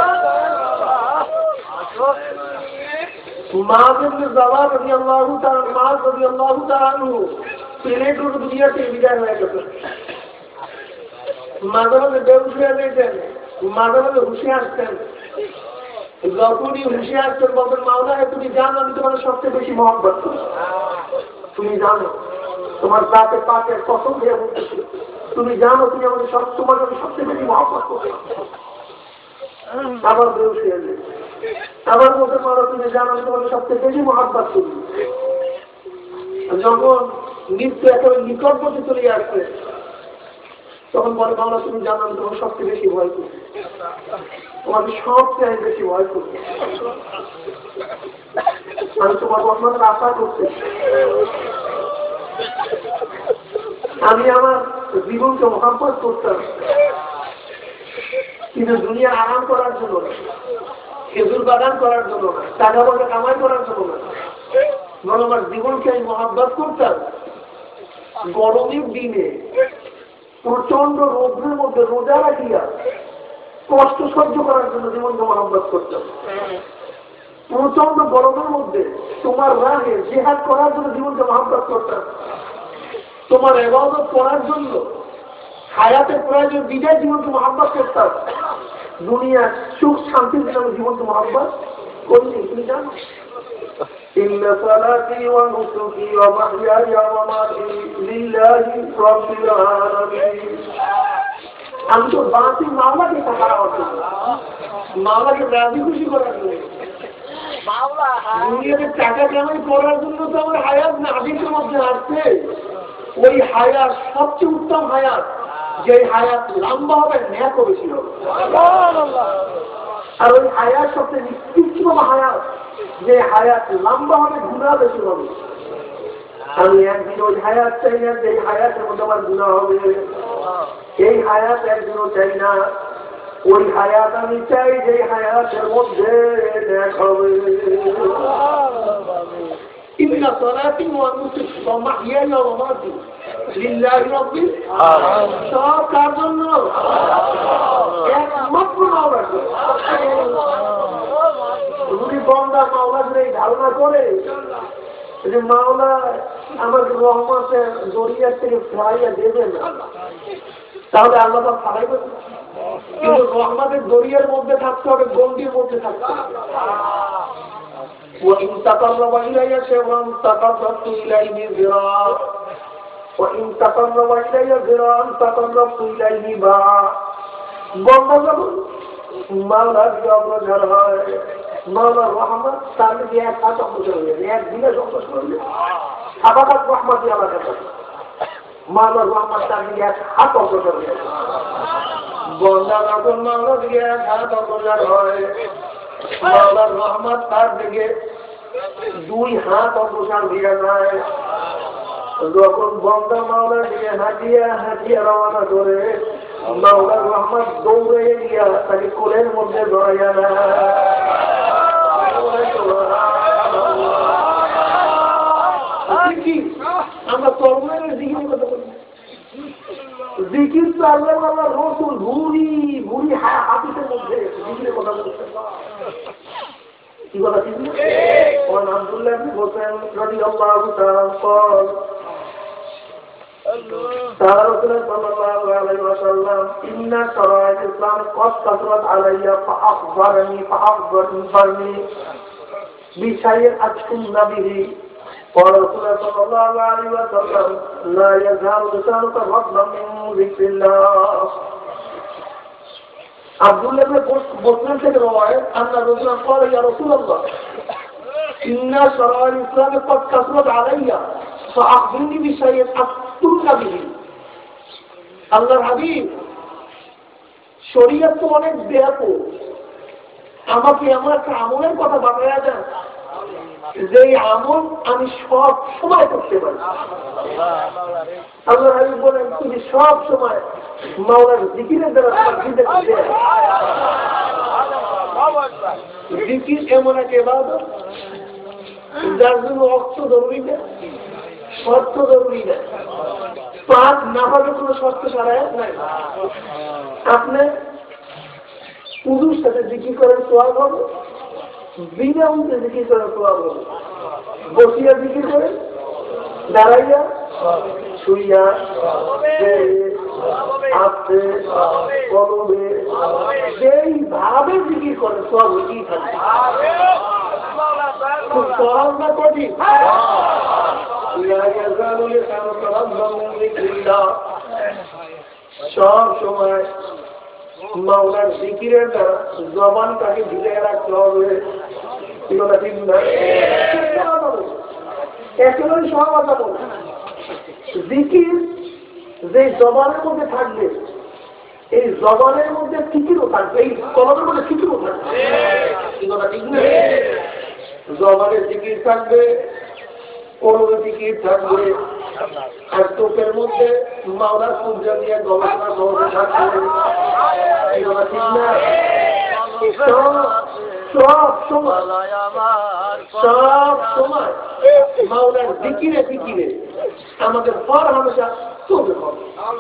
মা যদি জবাব রবি আল্লাহ মা রবি আল্লাহ তালু প্লেট দুনিয়া থেকে বিদায় হয়ে গেছে। মাঝে মাঝে বেউস হয়ে যেতেন, মাঝে মাঝে হুশে আসতেন। যখনই হুশে আসতেন বলতেন মাওলা তুমি জানো আমি তোমার সবচেয়ে বেশি মহব্বত করি, তুমি জানো তোমার দাঁতে পাকে কসম দিয়ে বলতেছি তুমি জানো তুমি আমাকে সব তোমাকে আমি সবচেয়ে বেশি মহব্বত করো। আবার বেউস হয়ে যায়। আবার বলতে পারো তুমি জানো আমি তোমাকে সবচেয়ে বেশি মহব্বত করি। যখন মৃত্যু একেবারে নিকটবর্তী চলে আসছে তখন বলে মাওলা তুমি জানো আমি তোমাকে সবচেয়ে বেশি ভয় করি, তোমাকে সবচেয়ে বেশি ভয় করি, আমি তোমার রহমতের আশা করছি। আমি আমার জীবনকে মহব্বত করতাম কিন্তু দুনিয়া আরাম করার জন্য না, খেজুর বাগান করার জন্য না, টাকা পয়সা কামাই করার জন্য না, বরং আমার জীবনকে আমি মহব্বত করতাম গরমের দিনে প্রচন্ড রোদ্রের মধ্যে রোজা রাখিয়া কষ্ট সহ্য করার জন্য জীবনকে মহব্বত করতাম। প্রচন্ড গরমের মধ্যে তোমার রাগে জেহাদ করার জন্য জীবনকে মহব্বত করতাম। তোমার ইবাদত করার জন্য হায়াতের প্রয়োজন বিদায় জীবনকে মহব্বত করতাম। দুনিয়ার সুখ শান্তির জন্য আমি জীবনকে মহব্বত করিনি। তুমি জানো إن صلاتي ونسكي ومحياي ومماتي لله رب العالمين। আমি তো বাঁচি মাওলাকে টাকা অর্থ মাওলাকে রাজি খুশি করার জন্য, দুনিয়াতে টাকা কামাই করার জন্য তো আমার হায়াত নাবিকের মধ্যে আসছে। ওই হায়াত সবচেয়ে উত্তম হায়াত, যে হায়াত লম্বা হবে ন্যাক বেশি হবে। আর ওই হায়াত সবচেয়ে নিকৃষ্ট হায়াত, যে হায়াত লম্বা হবে গুনাহ বেশি হবে। আমি একদিন ওই হায়াত চাই না যে হায়াতের মধ্যে আমার গুনাহ হবে, এই হায়াত একদিনও চাই না। ওই হায়াত আমি চাই যে হায়াতের মধ্যে ন্যাক হবে। ইন্না সালাতি ওয়া নুসুকি ওয়া মাহইয়ায়া ওয়া মামাতি লিল্লাহি রাব্বিল আলামিন। সব কার জন্য? একমাত্র মাওলার জন্য। যদি বান্দা মাওলার এই ধারণা করে যে মাওলা আমাকে রহমতের দরিয়ার থেকে ফেরাইয়া দেবেন না, তাহলে আল্লাহ পাক ফালাইবেন। কিন্তু রহমতের দরিয়ার মধ্যে থাকতে হবে, গণ্ডির মধ্যে থাকতে হবে। وإن تقرب إلي شيئا تقربت إليه ذراعا وإن تقرب إلي ذراعا تقربت إليه باعا। বন্দা যখন মাওলার অগ্রসর হয়, মাওলার রহমত তার দিকে এক হাত অগ্রসর হয়ে যায়, এক দিনে অগ্রসর হয়ে যায়। আবাকাত রহমতি আলাদা কথা, মাওলার রহমত তার দিকে এক হাত অগ্রসর হয়ে যায়। বন্দা যখন মাওলার দিকে এক হাত অগ্রসর হয়, মাওলার রহমত তার দিকে দুই হাত অগ্রসর হয়ে যায়। যখন বন্দা মাওলার দিকে হাঁটিয়া হাঁটিয়া রওনা করে, মাওলার রহমত দৌড়ে গিয়া তাকে কোলের মধ্যে জড়াইয়া নেয়। আমরা তরুণের দিকে কথা বলি, জিকির তো আল্লাহ আল্লাহ রসুল ভুরি ভুরি হাতিসের মধ্যে জিকিরের কথা বলছেন। কি কথা ঠিক? ওয়ান আব্দুল্লাহ ইবনে হোসেন রাদিয়াল্লাহু তাআলা قال قال رسول الله صلى الله عليه وسلم إن شرائع الإسلام قد كثرت علي فأخبرني فأخبرني بشيء أتكلم به قال رسول الله صلى الله عليه وسلم لا يزال لسانك رطبا من ذكر الله। عبدالله بن مسلم থেকে রওয়ায়াত أن الرسول قال يا رسول الله إن شرائع الإسلام قد كثرت علي فأخبرني بشيء أتكلم به। আল্লাহর হাবিব, শরীয়ত তো অনেক ব্যাপক, আমাকে এমন একটা আমলের কথা বানায়া দেন যে আমল আমি সব সময় করতে পারি। আল্লাহর হাবিব বলেন তুমি সব সময় মাওলার জিকিরের দ্বারা তোমার জিন্দেগি দেয়। জিকির এমন এক ইবাদত যার জন্য অর্থ জরুরি না, শর্ত জরুরি না, পাঁচ না হলে কোনো শর্ত ছাড়াই নাই। আপনি পুরুষ সাথে জিকির করেন সোয়াব হবে, বিনা উঠে জিকির করেন সোয়াব হবে, বসিয়া জিকির করেন, দাঁড়াইয়া, শুইয়া, আসতে, কলমে, যেইভাবে জিকির করেন সোয়াব হইতেই থাকবে। খুব সহজ না কঠিন? لا يزال لسانك رطبا من ذكر الله সব সময় মাওলার জিকিরের দ্বারা জবানটাকে ভিজে রাখতে হবে। এগুলো ঠিক না, একেবারে সব কথা বলে জিকির যে জবানের মধ্যে থাকবে, এই জবানের মধ্যে ফিকিরও থাকবে, এই কলমের মধ্যে ফিকিরও থাকবে। এগুলো ঠিক না, জবানের জিকির থাকবে, কলমের জিকির থাকবে, আর চোখের মধ্যে মাওলার পূজা দিয়ে গবেষণা করতে থাকবে। এগুলো ঠিক না, সব সময় সব সময় মাওলার জিকিরে জিকিরে আমাদের ফর হামেশা চলবে হবে।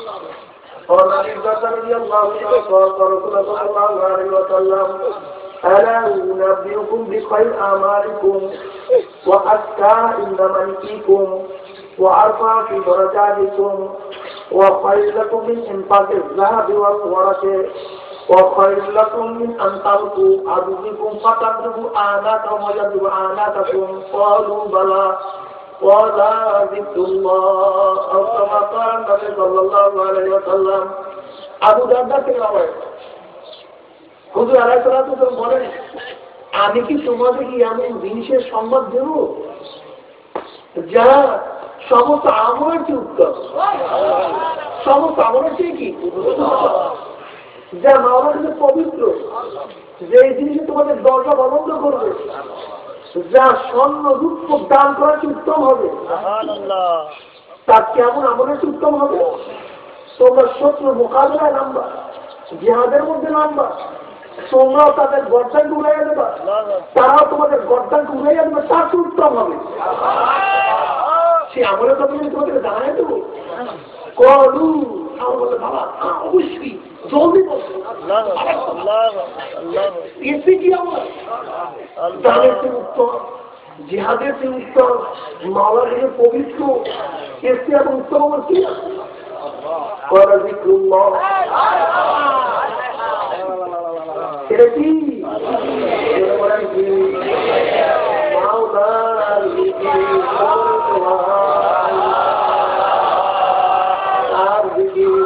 ألا أنبئكم بخير أعمالكم وأزكى عند ملككم وأرفع في درجاتكم وخير لكم من إنفاق الذهب والورق وخير لكم من أن تلقوا عدوكم فتضربوا أعناقهم ويضربوا أعناقكم قالوا بلى قال ذكر الله أو كما قال النبي صلى الله عليه وسلم আবু দারদা থেকে রাওয়ায়াত হুজুর আলাইহিস সালাতু ওয়াস সালাম বলেন, আমি কি তোমাদের কি এমন জিনিসের সংবাদ দেব যা সমস্ত আমলের চেয়ে উত্তম, সমস্ত আমলের চেয়ে কি যা মাওলার কাছে পবিত্র, যে জিনিসে তোমাদের দরজা বন্ধ করবে, যা স্বর্ণ রূপ দান করার চেয়ে উত্তম হবে, তার কেমন আমলের চেয়ে উত্তম হবে? তোমরা শত্রু মোকাবেলায় নামবা, জিহাদের মধ্যে নামবা, তোমরাও তাদের গর্দানকে উড়াইয়া দেবা, তারাও তোমাদের গর্দানকে উড়াইয়া দেবে, তার চেয়ে উত্তম হবে। সে আমলের কথা তুমি তোমাদের জানাই দেবো। কলু আমার বলে বাবা অবশ্যই জলদি বলছো, এসে কি আমার দানের চেয়ে উত্তম, জিহাদের চেয়ে উত্তম, মাওলার থেকে পবিত্র, এসে এবং উত্তম আমার কি করা জিক্রুল্লাহ। এটা কি মাওলার জিকির আর জিকির।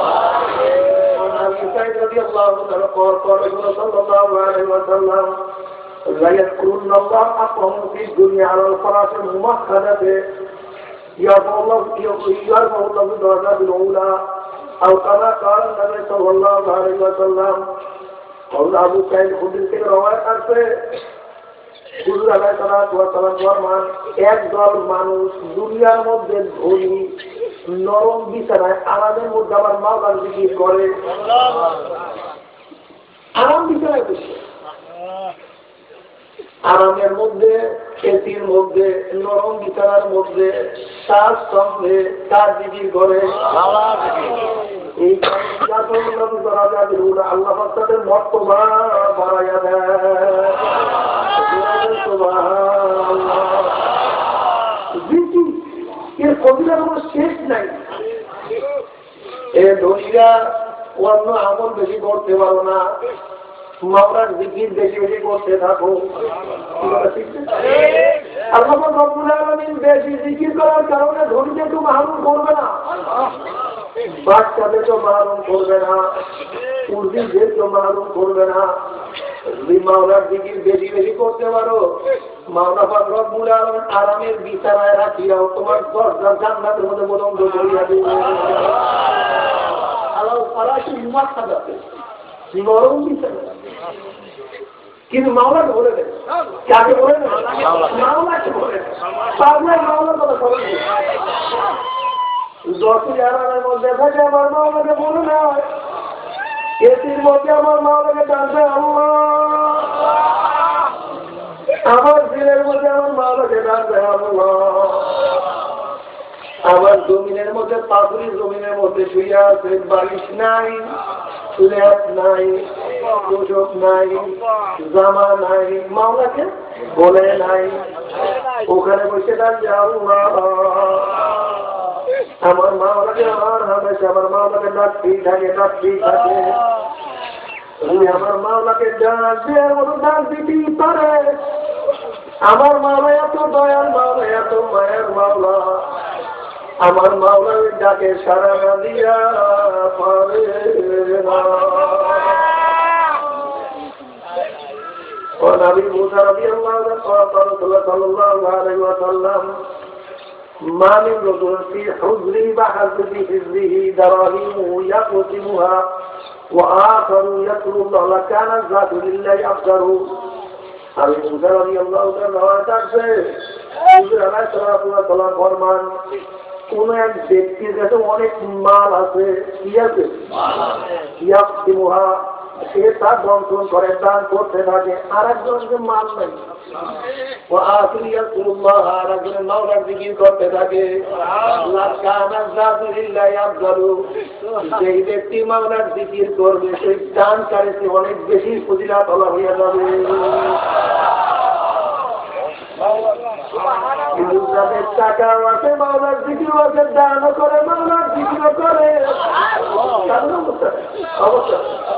رضي الله تعالى قال قال صلى الله عليه وسلم لا يذكرون الله أقوم في الدنيا على الفراش الممخدة يرفع الله يرفع الله بدرجات الأولى أو كما قال النبي صلى الله عليه وسلم قول أبو سعيد الخدري থেকে রওয়ায়াত আছে হুজুর আলাইহিস সালাতু ওয়াস সালাম ফরমান, একদল মানুষ দুনিয়ার মধ্যে ধনী নরম বিছানায় আরামের মধ্যে আবার মাওলার জিকির করে, আরাম বিছানায় বসে আরামের মধ্যে, এসির মধ্যে, নরম বিছানার মধ্যে তার সঙ্গে তার জিকির করে। এই আল্লাহ তাদের মর্তবা বাড়াইয়া দেয়। জিকির এর কবিতার কোনো শেষ নাই। এ ধনীরা অন্য আমল বেশি করতে পারো না, মাওলার জিকির বেশি বেশি করতে থাকো। আল্লাহ রাব্বুল আলামিন বেশি জিকির করার কারণে ধনীদেরকে মাহরুম করবে না, বাচ্চাদেরকে মাহরুম করবে না, উর্দিদেরকে মাহরুম করবে না। যদি মাওলার জিকির বেশি বেশি করতে পারো, মাওলা পাক রব্বুল আলামিন আরামের বিছানায় রাখিয়াও তোমার দরজা জান্নাতের মধ্যে বন্ধ করিয়া দিবে। আল্লাহ ফারাশি মুমাক্কাদা নরম বিছানা, কিন্তু মাওলাকে বলে দেন, কাকে বলে দেন? মাওলাকে বলে দেন। পাগলের মাওলার কথা সবাই যত আরামের মধ্যে থাকে আমার মাওলাকে বলে না, এটির মধ্যে আমার মাওলাকে ডাকবে আল্লাহ, আমার দিলের মধ্যে আমার মাওলাকে ডাকবে আল্লাহ, আমার জমিনের মধ্যে পাথুরি জমিনের মধ্যে শুয়ে আছে, বালিশ নাই, সুলেহাত নাই, সুযোগ নাই, জামা নাই, মাওলাকে বলে নাই, ওখানে বসে ডাকবে আল্লাহ। আমার মাওলাকে আমার হামেশা আমার মাওলাকে ডাকতেই থাকে, ডাকতেই থাকে। তুমি আমার মাওলাকে ডাক দেওয়ার মতো ডাক দিতেই পারে। আমার মাওলা এত দয়াল মাওলা, এত মায়ের মাওলা, আমার মাওলার ডাকে সারা না দিয়া পারে না। ونبي موسى رضي الله عنه قال صلى الله عليه وسلم ما من رجل في حجره بحث في حجره دراهم يقسمها وآخر يتلو الله لكان الذات لله أفضل. أبي موسى رضي الله عنه আছে হুজুর আলাইহিস সালাতু ওয়া সালাম ফরমান কোন এক ব্যক্তির কাছে অনেক মাল আছে, কি আছে? মাল আছে। ইয়াকসিমুহা, সে তার বন্টন করে, দান করতে থাকে, আর একজনকে মাল নাই। ও আখিরি ইয়াকুল্লাহ, আর একজনের মাওলার জিকির করতে থাকে। লাকানা যাতু লিল্লাহি আফদালু, সেই ব্যক্তি মাওলার জিকির করবে সেই দানকারী অনেক বেশি ফজিলত আল্লাহ হইয়া যাবে। যাদের টাকা আছে মাওলার জিকির আছে, দানও করে, মাওলার জিকিরও করে, অবস্থা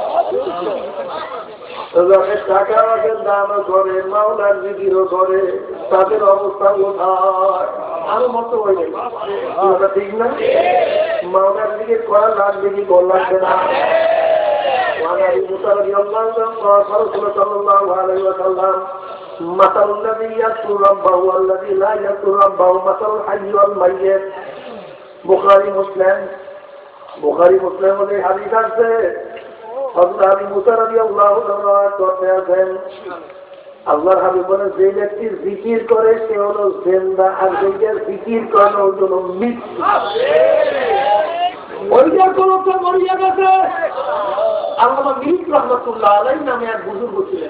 যাদের টাকা আছে দানও করে, মাওলার জিকিরও করে, তাদের অবস্থা কোথায়? আরো মত হয়ে যাবে, ঠিক না? মাওলার জিকির করা লাগবে কি কর লাগবে না? مثل الذي يذكر ربه والذي لا يذكر ربه مثل الحي والميت. বুখারী মুসলিম বুখারী মুসলিমের এই হাদিস আছে। হযরত আবু মুসা রাদিয়াল্লাহু তাআলা করতে আছেন, আল্লাহর হাবিব বলেন যে ব্যক্তি জিকির করে সে হলো জিন্দা, আর যে জিকির করে হলো মৃত্যু। ওইটা কোন তো মরিয়া গেছে। আল্লামা মীর রহমাতুল্লাহ আলাইহি নামে এক বুজুর্গ ছিলেন,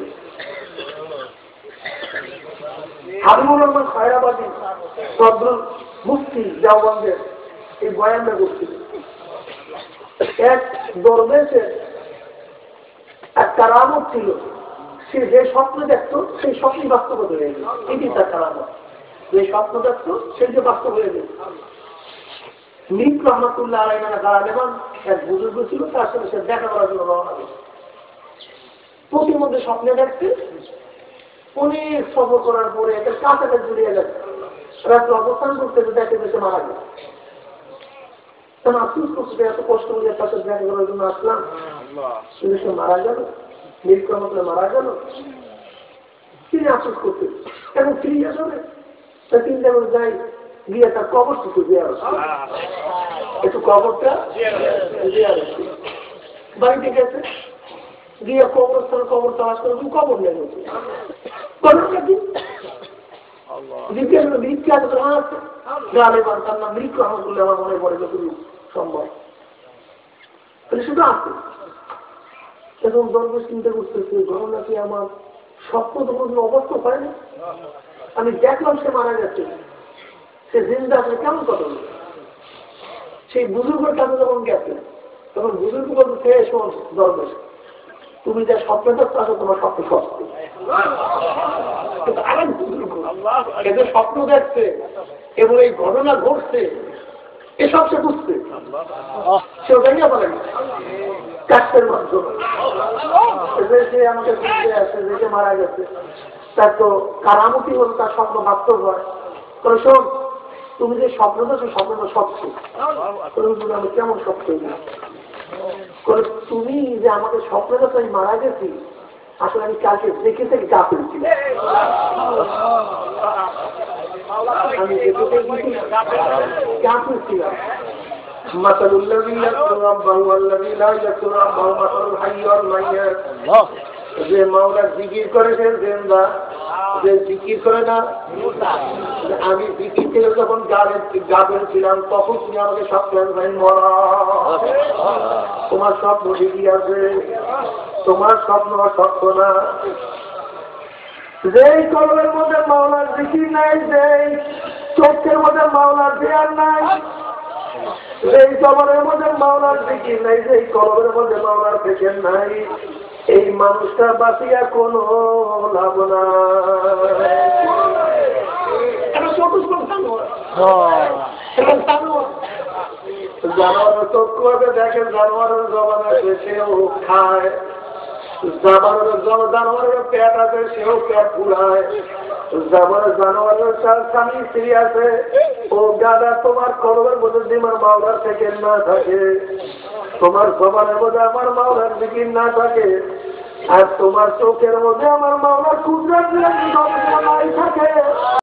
হাবিবুর রহমান খায়রাবাদী সদরুল মুফতি দেওবন্দের এই বয়ানটা করছিলেন। এক দরবেশের এক কারামত ছিল, সে যে স্বপ্ন দেখত সেই স্বপ্নই বাস্তব হয়ে গেল। এটি তার কারামত, যে স্বপ্ন দেখত সেই যে বাস্তব হয়ে গেল। মীর রহমাতুল্লাহ আলাইহি নামে গালেবান এক বুজুর্গ ছিল, তার সাথে সে দেখা করার জন্য রওনা হল। প্রতির মধ্যে স্বপ্নে দেখতে অনেক সফর করার পরে একটা কাঁচাটা জুড়িয়ে গেছে, রাত্রে অবস্থান করতে দেখে দেশে মারা গেল। তখন আফসোস করতে এত কষ্ট করে তার সাথে দেখা করার জন্য আসলাম, কিন্তু সে মারা গেল, মৃত্যু মারা গেল। তিনি আফসোস করতে এখন ফিরিয়ে যাবে, তা চিন্তা করে যাই গিয়ে তার কবরটুকু দিয়ে আসছে, একটু কবরটা দিয়ে আসছে। বাড়িতে গেছে, গিয়ে কবরস্থান কবর তালাশ করে কবর নেই, আমার মনে পড়ে যতটুকু সম্ভব শুধু আছে। এবং দরবেশ চিন্তা করতেছে ঘটনা কি আমার স্বপ্ন তো কোনো অবস্থা হয় না, আমি দেখলাম সে মারা গেছে, সে জিন্দা আছে, কেমন কথা? সেই বুজুর্গের কাছে যখন গেছে তখন বুজুর্গ বলতে শোন দরবেশ, তুমি যা স্বপ্ন দেখতে আসো তোমার স্বপ্ন সত্যি। এদের স্বপ্ন দেখছে এবং এই ঘটনা ঘটছে, এসব সে বুঝছে, সেও জানিয়ে বলে কাস্টের মাধ্যমে যে আমাকে বুঝতে আসে, যে মারা গেছে তার তো কারামতি হল তার স্বপ্ন বাস্তব হয়। তবে শোন, তুমি যে স্বপ্ন দেখছো স্বপ্নটা সত্য, আমি কেমন সত্য তুমি যে আমাকে স্বপ্ন দেখো আমি মারা গেছি, আসলে আমি কালকে দেখে থেকে গা ফেলছি, আমি গা ফেলছিলাম। مثل الذي يذكر ربه والذي لا يذكر ربه مثل الحي والميت. যে মাওলার জিকির করে সে জিন্দা, যে জিকির করে না। আমি জিকির থেকে যখন গাবেন ছিলাম তখন তুমি আমাকে স্বপ্ন মরা, তোমার স্বপ্ন ঠিকই আছে, তোমার স্বপ্ন সত্য না। যেই কলমের মধ্যে মাওলার জিকির নাই, যেই চোখের মধ্যে মাওলার দেয়ার নাই, যেই জবানের মধ্যে মাওলার জিকির নাই, যেই কলমের মধ্যে মাওলার ফেকের নাই, এই মানুষটা বাঁচিয়া কোনো লাভ নাই। জানোয়ারের চক্ষু আছে, দেখেন জানোয়ারের জবান আছে সেও খায়, জানোয়ারের জানোয়ারের পেট আছে সেও পেট পুরায়, জানোয়ারের স্বামী স্ত্রী আছে, ও গাদা তোমার কলমের মধ্যে আমার মাওলার থেকে না থাকে, তোমার জবানের মধ্যে আমার মাওলার জিকির না থাকে, আর তোমার চোখের মধ্যে আমার মাওলার কুদরত নাই থাকে।